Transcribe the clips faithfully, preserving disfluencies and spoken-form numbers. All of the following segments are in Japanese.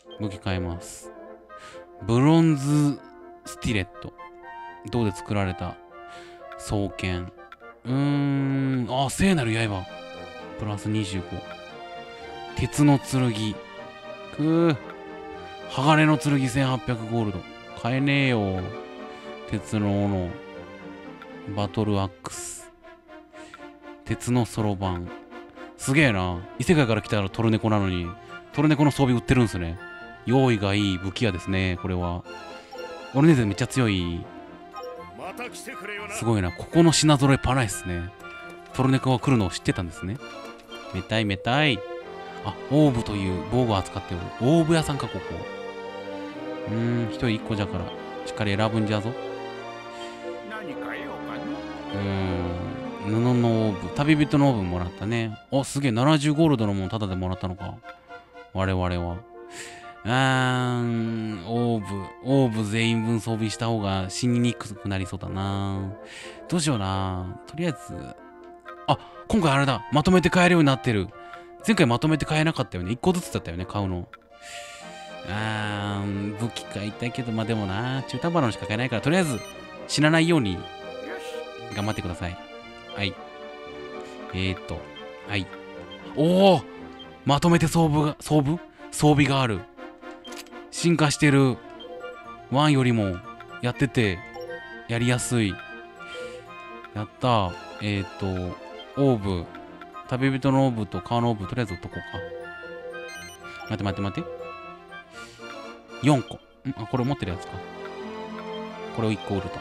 武器変えます。ブロンズスティレット。銅で作られた双剣。うーん。あ、聖なる刃。プラスにじゅうご。鉄の剣。くー。鋼の剣せんはっぴゃくゴールド。買えねえよ。鉄の斧。バトルアックス。鉄のそろばん。すげえな。異世界から来たらトルネコなのに、トルネコの装備売ってるんすね。用意がいい武器屋ですね、これは。俺ねぜめっちゃ強い。すごいな。ここの品揃えパないっすね。トルネコが来るのを知ってたんですね。めたいめたい。あ、オーブという防具を扱っておる。オーブ屋さんか、ここ。うーん、一人一個じゃから、しっかり選ぶんじゃぞ。 何かようかな。 うーん、布のオーブ。旅人のオーブもらったね。お、すげえ、ななじゅうゴールドのものタダでもらったのか。我々は。うーん、オーブ。オーブ全員分装備した方が死ににくくなりそうだな。どうしような。とりあえず、あ、今回あれだ。まとめて買えるようになってる。前回まとめて買えなかったよね。いっこずつだったよね、買うの。あー、武器買いたいけど、まあでもな、中途半端なのしか買えないから、とりあえず死なないように頑張ってください。はい。えーっと、はい。おお、まとめて装備が、装備装備がある。進化してる。ワンよりもやってて、やりやすい。やったー。えーっと、オーブ。旅人のオーブと川のオーブ、とりあえず売っとこうか。待って待って待って。よんこ。んあ、これ持ってるやつか。これをいっこ売ると。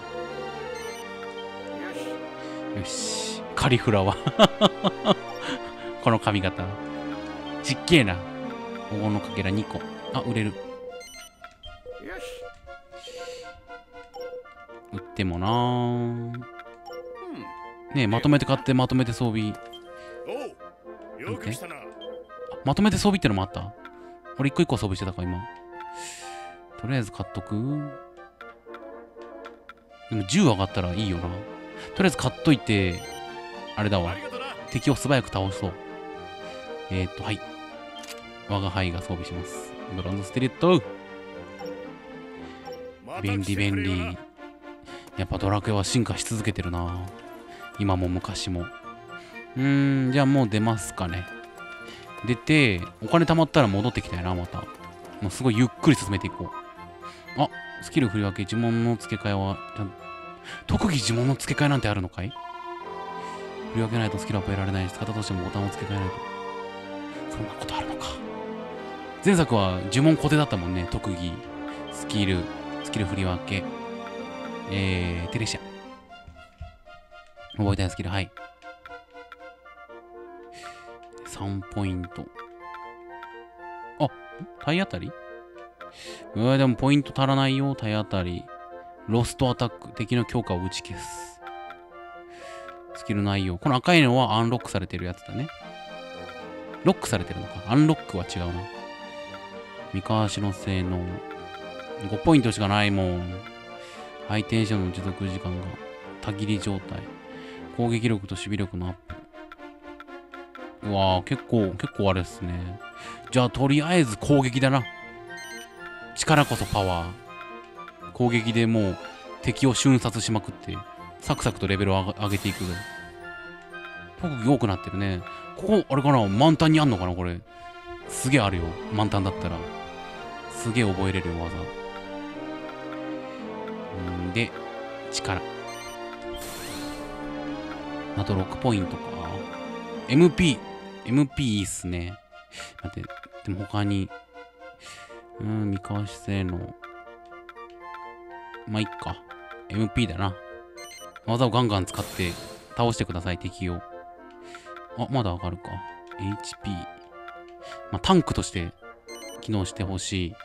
よし。カリフラワー。この髪型。ちっけえな。黄金のかけらにこ。あ、売れる。売ってもなー。ねえ、まとめて買ってまとめて装備。 よく来たな。 まとめて装備ってのもあった。俺一個一個装備してたか、今。とりあえず買っとく。でもじゅう上がったらいいよな。とりあえず買っといて、あれだわ。敵を素早く倒そう。えーっと、はい。我が輩が装備します。ブロンズステレット。便利便利。やっぱドラクエは進化し続けてるな。今も昔も。うーん、じゃあもう出ますかね。出て、お金貯まったら戻ってきたよな、また。もうすごいゆっくり進めていこう。あ、スキル振り分け、呪文の付け替えは、じゃ特技呪文の付け替えなんてあるのかい？振り分けないとスキルは得られないし、方としてもボタンを付け替えないと。そんなことあるのか。前作は呪文固定だったもんね。特技、スキル、スキル振り分け。えー、テレシア。覚えたいスキル、はい。さんポイント。あ、体当たり？うわ、でもポイント足らないよ。体当たり。ロストアタック。敵の強化を打ち消す。スキル内容。この赤いのはアンロックされてるやつだね。ロックされてるのか。アンロックは違うな。三河足の性能。ごポイントしかないもん。ハイテンションの持続時間がたぎり状態。攻撃力と守備力のアップ。うわぁ、結構、結構あれですね。じゃあ、とりあえず攻撃だな。力こそパワー。攻撃でもう敵を瞬殺しまくって、サクサクとレベルを上げていく。特技多くなってるね。ここ、あれかな、満タンにあんのかな、これ。すげえあるよ。満タンだったら。すげえ覚えれるよ、技。んで、力。あとろくポイントか。エムピー。エムピー いいっすね。待って、でも他に、うーん、三河市性能。まあ、いっか。エムピー だな。技をガンガン使って倒してください、敵を。あ、まだ上がるか。エイチピー。まあ、タンクとして機能してほしい。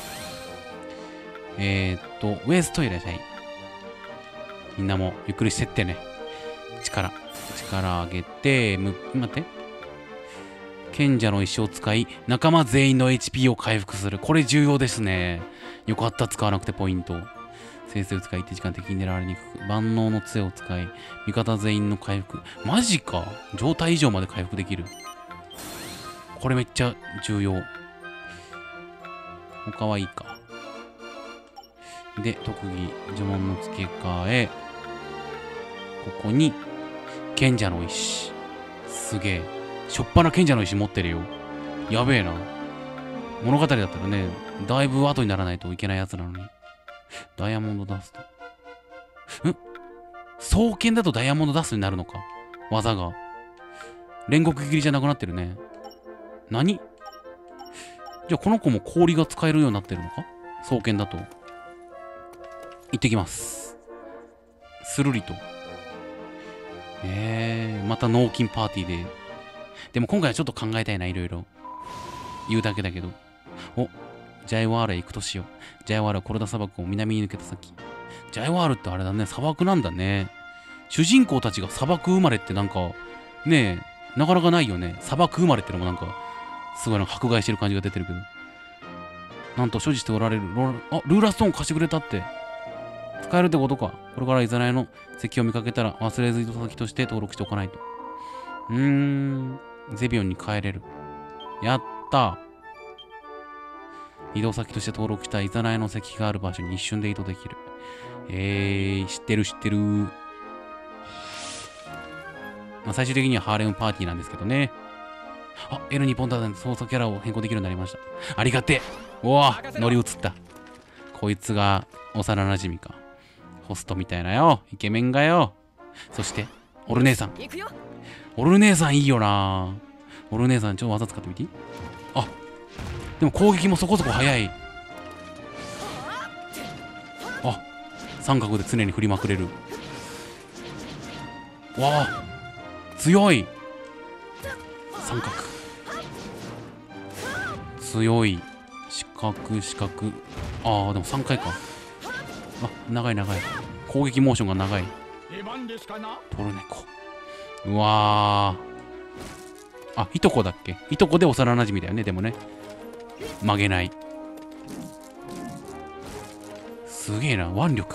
えー、っと、ウエストいらっしゃい。みんなもゆっくりしてってね。力。力上げて、む、待って。賢者の石を使い、仲間全員の エイチピー を回復する。これ重要ですね。よかった、使わなくてポイント。生成を使い、一時間的に狙われにくく。万能の杖を使い、味方全員の回復。マジか。状態以上まで回復できる。これめっちゃ重要。 他はいいか。で、特技、呪文の付け替え。ここに、賢者の石。すげえ。しょっぱな賢者の石持ってるよ。やべえな。物語だったらね、だいぶ後にならないといけないやつなのに。ダイヤモンドダスト。ん双剣だとダイヤモンドダストになるのか。技が。煉獄切りじゃなくなってるね。何？じゃあこの子も氷が使えるようになってるのか？双剣だと。行ってきます。スルリと。えー、また脳筋パーティーで。でも今回はちょっと考えたいな、いろいろ。言うだけだけど。お、ジャイワールへ行くとしよう。ジャイワールはコロダ砂漠を南に抜けた先。ジャイワールってあれだね、砂漠なんだね。主人公たちが砂漠生まれってなんか、ねえ、なかなかないよね。砂漠生まれってのもなんか、すごいなんか迫害してる感じが出てるけど。なんと所持しておられるローラ、あ、ルーラーストーン貸してくれたって。使えるってことか。これからイザナイの石を見かけたら忘れず糸先として登録しておかないと。うーん。ゼビオンに帰れる。やったー。移動先として登録したイザナイの石がある場所に一瞬で移動できる。えー、知ってる知ってる。まあ、最終的にはハーレムパーティーなんですけどね。あ、エルにポンターで操作キャラを変更できるようになりました。ありがてえ。おわ、乗り移った。こいつが幼馴染か。ホストみたいなよ。イケメンがよ。そして、オル姉さん。オル姉さんいいよな。オル姉さん、ちょっと技使ってみていい？あ、でも攻撃もそこそこ速い。あ、三角で常に振りまくれる。わあ、強い。三角。強い。四角、四角。ああ、でもさんかいか。あ、長い長い。攻撃モーションが長い。トルネコ。うわー。あ、いとこだっけ？いとこで幼馴染だよね、でもね。曲げない。すげえな、腕力。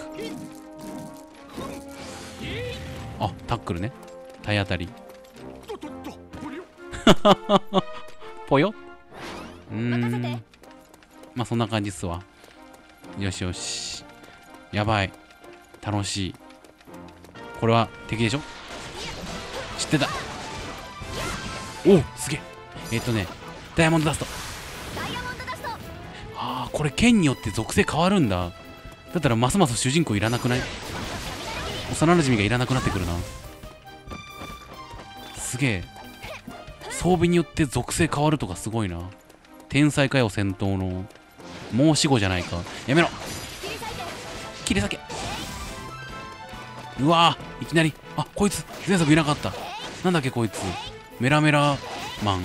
あ、タックルね。体当たり。ぽよ。うーん。まあそんな感じっすわ。よしよし。やばい。楽しい。これは敵でしょ？知ってた。おお、すげえ。えっとね、ダイヤモンドダスト。ああ、これ剣によって属性変わるんだ。だったらますます主人公いらなくない？幼馴染がいらなくなってくるな。すげえ。装備によって属性変わるとかすごいな。天才かよ、戦闘の。もう死後じゃないか。やめろ。切り裂け。うわー、いきなり。あ、こいつ前作いなかった。なんだっけこいつ。メラメラマン。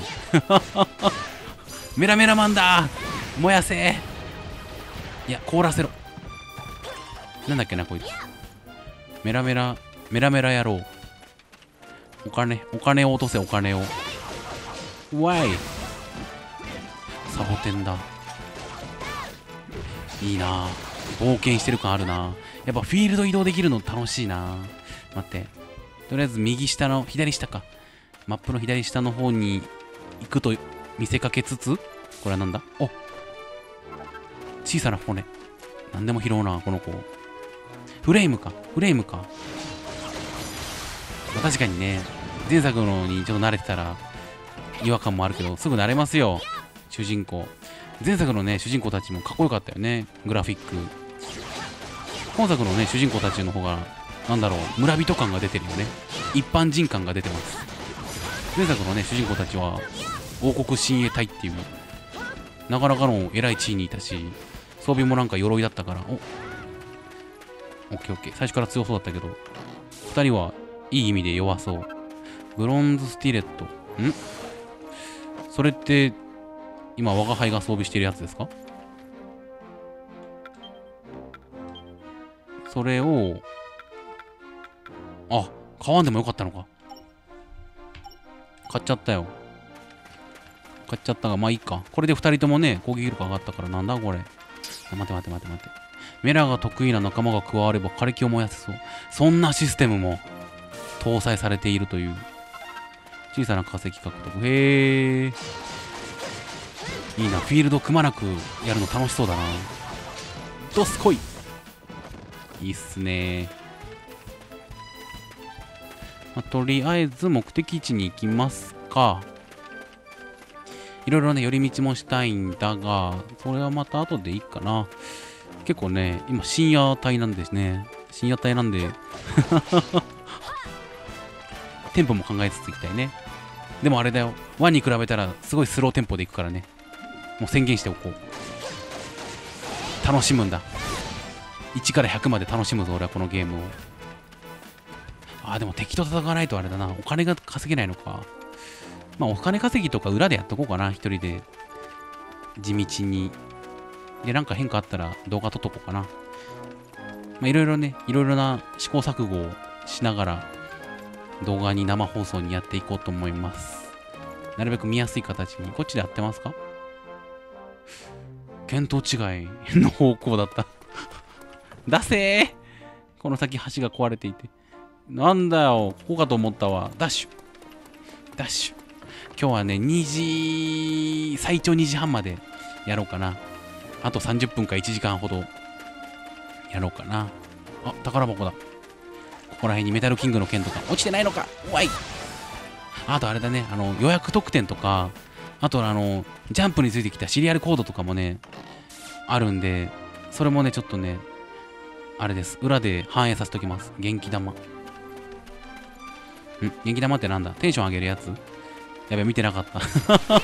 メラメラマンだー。燃やせー。いや、凍らせろ。なんだっけなこいつ。メラメラメラメラ野郎。お金お金を落とせ。お金を。わい。サボテンだ。いいなぁ。冒険してる感あるな。やっぱフィールド移動できるの楽しいな。待って。とりあえず右下の、左下か。マップの左下の方に行くと見せかけつつ、これはなんだ？お、小さな骨。なんでも拾うな、この子。フレームか。フレームか。まあ、確かにね、前作のにちょっと慣れてたら違和感もあるけど、すぐ慣れますよ。主人公。前作のね、主人公たちもかっこよかったよね。グラフィック。今作のね、主人公たちの方が、なんだろう、村人感が出てるよね。一般人感が出てます。前作のね、主人公たちは、王国親衛隊っていう、なかなかの偉い地位にいたし、装備もなんか鎧だったから、お、オッケーオッケー。最初から強そうだったけど、二人はいい意味で弱そう。ブロンズスティレット。ん？それって、今、我が輩が装備しているやつですか？それを、あ、買わんでもよかったのか。買っちゃったよ。買っちゃったが、まあいいか。これでふたりともね、攻撃力上がったから、なんだこれ。あ、待て待て待て待て。メラが得意な仲間が加われば枯れ木を燃やせそう。そんなシステムも搭載されているという。小さな化石獲得。へー。 いいな、フィールドくまなくやるの楽しそうだな。ドスコイ。いいっすね。まあ、とりあえず目的地に行きますか。いろいろね、寄り道もしたいんだが、それはまた後でいいかな。結構ね、今深夜帯なんですね。深夜帯なんで、テンポも考えつつ行きたいね。でもあれだよ、ワンに比べたらすごいスローテンポで行くからね。もう宣言しておこう。楽しむんだ。いちからひゃくまで楽しむぞ、俺はこのゲームを。あー、でも敵と戦わないとあれだな。お金が稼げないのか。まあ、お金稼ぎとか裏でやっとこうかな。一人で。地道に。で、なんか変化あったら動画撮っとこうかな。まあ、いろいろね、いろいろな試行錯誤をしながら、動画に生放送にやっていこうと思います。なるべく見やすい形に。こっちで合ってますか？見当違いの方向だった。出せー！この先橋が壊れていて。なんだよ、ここかと思ったわ。ダッシュ。ダッシュ。今日はね、にじ、最長にじはんまでやろうかな。あとさんじゅっぷんかいちじかんほどやろうかな。あ、宝箱だ。ここら辺にメタルキングの剣とか落ちてないのか。わい。あとあれだね、あの予約特典とか、あとあのジャンプについてきたシリアルコードとかもねあるんで、それもねちょっとねあれです、裏で反映させておきます。元気玉。ん、元気玉ってなんだ？テンション上げるやつ？やべ、見てなかった。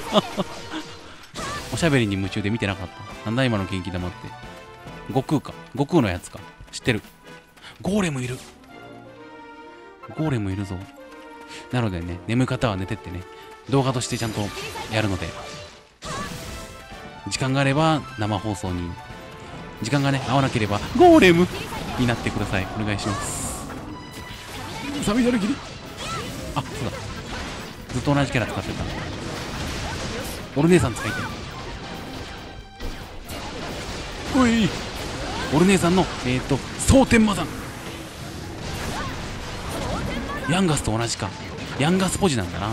おしゃべりに夢中で見てなかった。なんだ今の元気玉って。悟空か。悟空のやつか。知ってる。ゴーレムいる。ゴーレムいるぞ。なのでね、眠い方は寝てってね、動画としてちゃんとやるので、時間があれば生放送に、時間がね、合わなければゴーレムになってください。お願いします。サビダルギリ。あ、そうだ。ずっと同じキャラ使ってた。オル姉さん使いたい。おい、オル姉さんの、えっと、蒼天魔山。ヤンガスと同じか。ヤンガスポジなんだな。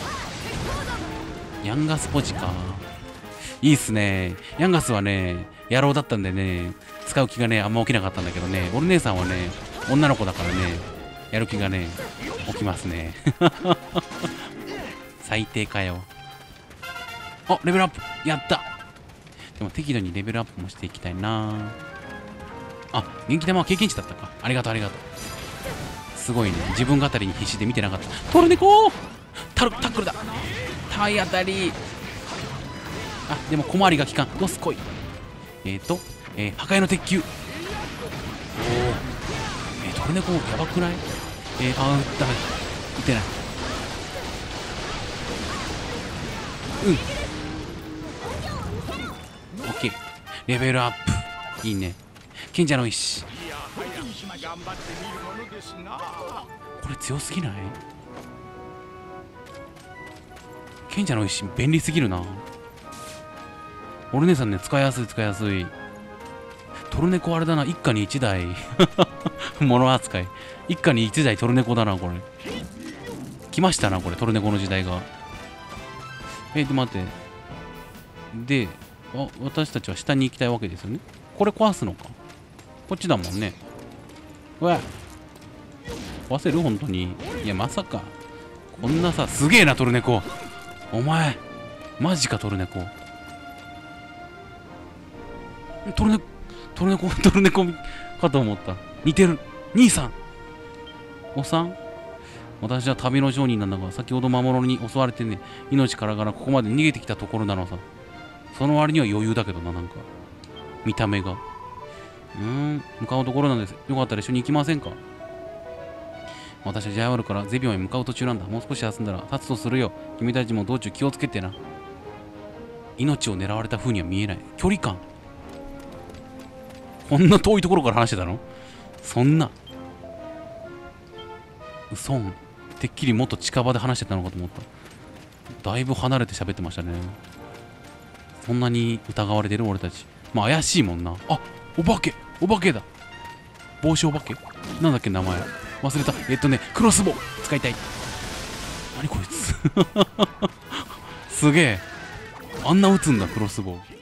ヤンガスポジか。いいっすね。ヤンガスはね、野郎だったんでね、使う気がね、あんま起きなかったんだけどね、オル姉さんはね、女の子だからね、やる気がね、起きますね。最低かよ。あ、レベルアップやった。でも適度にレベルアップもしていきたいな。あ、元気玉は経験値だったか。ありがとうありがとう。すごいね。自分語りに必死で見てなかった。トルネコータルタックルだ。体当たり。あ、でも小回りが効かん。どすこい。えっ、ー、と、えー、破壊の鉄球。おお。えー、トルネコやばくない？えー、あー、ダメだ。撃てない。うん。オッケー。レベルアップ。いいね。賢者の石。これ強すぎない？賢者の石便利すぎるな。オル姉さんね、使いやすい使いやすい。トルネコあれだな、一家に一台。物扱い。一家に一台トルネコだな、これ。来ましたな、これ、トルネコの時代が。えー、で、待って。で、あ、私たちは下に行きたいわけですよね。これ壊すのか。こっちだもんね。うわっ。壊せる本当に。いや、まさか。こんなさ、すげえな、トルネコ。お前。マジか、トルネコ。トルネコ、トルネコ、トルネコかと思った。似てる。兄さん。おっさん？私は旅の商人なんだが、先ほど魔物に襲われてね、命からがらここまで逃げてきたところなのさ。その割には余裕だけどな、なんか。見た目が。うーん、向かうところなんです。よかったら一緒に行きませんか？私はジャイワルからゼビオンへ向かう途中なんだ。もう少し休んだら立つとするよ。君たちも道中気をつけてな。命を狙われた風には見えない。距離感。こんな遠いところから話してたの？そんな。うそん。てっきりもっと近場で話してたのかと思った。だいぶ離れて喋ってましたね。そんなに疑われてる俺たち。まあ怪しいもんな。あ、お化けお化けだ。帽子お化けなんだっけ名前。忘れた。えっとね、クロスボウ使いたい。何こいつ。すげえ。 あんな撃つんだクロスボウ。